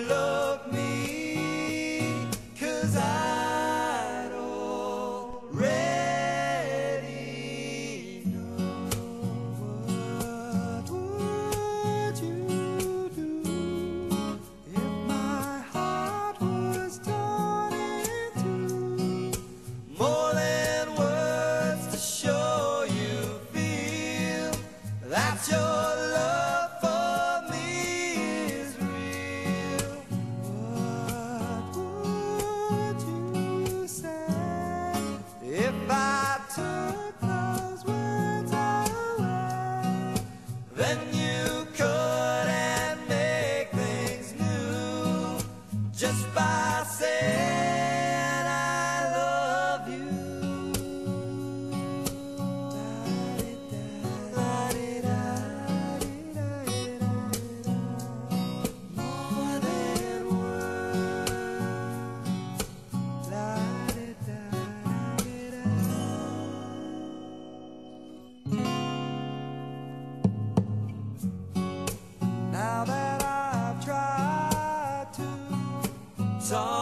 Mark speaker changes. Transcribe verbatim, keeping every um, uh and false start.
Speaker 1: love me, 'cause I'd already know. What would you do if my heart was torn in two? More than words to show you feel that your love for me is real. What would you say if I took those words away? Then you couldn't make things new just by saying I love you. More than words. Now that I've tried to talk